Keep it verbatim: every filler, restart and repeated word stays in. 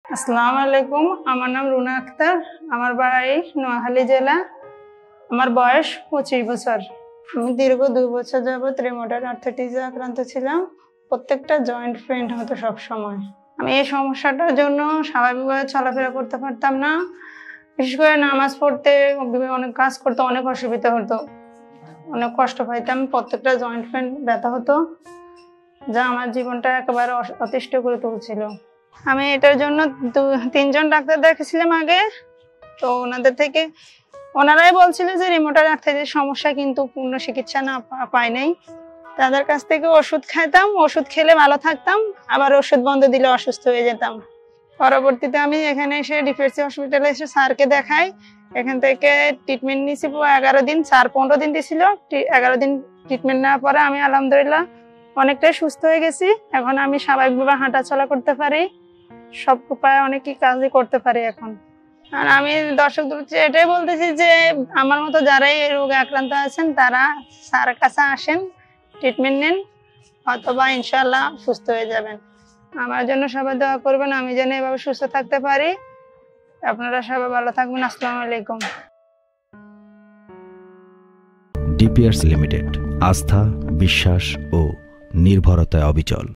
আসসালামু আলাইকুম, আমার নাম রুনা আক্তার, আমার বাড়ি নোয়াখালী জেলা, আমার বয়স পঁচিশ বছর। আমি দীর্ঘ দুই বছর যাবৎ রিউমাটয়েড আর্থ্রাইটিসে আক্রান্ত ছিলাম। প্রত্যেকটা জয়েন্ট পেইন হতো সব সময়। আমি এই সমস্যাটার জন্য স্বাভাবিকভাবে চলাফেরা করতে পারতাম না, বিশেষ করে নামাজ পড়তে, অনেক কাজ করতে অনেক অসুবিধা হতো, অনেক কষ্ট পাইতাম। প্রত্যেকটা জয়েন্ট পেইন ব্যথা হতো, যা আমার জীবনটা একেবারে অতিষ্ঠ করে তুলছিল। আমি এটার জন্য তিনজন ডাক্তার দেখেছিলাম আগে, তো ওনাদের থেকে ওনারাই বলছিল যে রিউমাটয়েড আর্থ্রাইটিস সমস্যা, কিন্তু পূর্ণ চিকিৎসা না পাই নাই। তাদের কাছ থেকে ওষুধ খাইতাম, ওষুধ খেলে ভালো থাকতাম, আবার ওষুধ বন্ধ দিলে অসুস্থ হয়ে যেতাম। পরবর্তীতে আমি এখানে এসে ডিফেন্সি হসপিটালে এসে স্যারকে দেখাই। এখান থেকে ট্রিটমেন্ট নিয়েছি এগারো দিন, স্যার পনেরো দিন দিয়েছিল। এগারো দিন ট্রিটমেন্ট নেওয়ার পরে আমি আলহামদুলিল্লাহ অনেকটাই সুস্থ হয়ে গেছি। এখন আমি স্বাভাবিকভাবে হাঁটা চলা করতে পারি, সব উপায়ে অনেকই কাজই করতে পারি এখন। আর আমি দর্শকদের এটাই বলতেছি যে আমার মতো যারাই এই রোগে আক্রান্ত আছেন তারা স্যারের কাছে আসেন, ট্রিটমেন্ট নেন, অথবা ইনশাল্লাহ সুস্থ হয়ে যাবেন। আমার জন্য সবাই দোয়া করবেন, আমি যেন এভাবে সুস্থ থাকতে পারি। আপনারা সবাই ভালো থাকবেন। আসসালামু আলাইকুম। ডিপিআরস লিমিটেড, আস্থা, বিশ্বাস ও নির্ভরতায় অবিচল।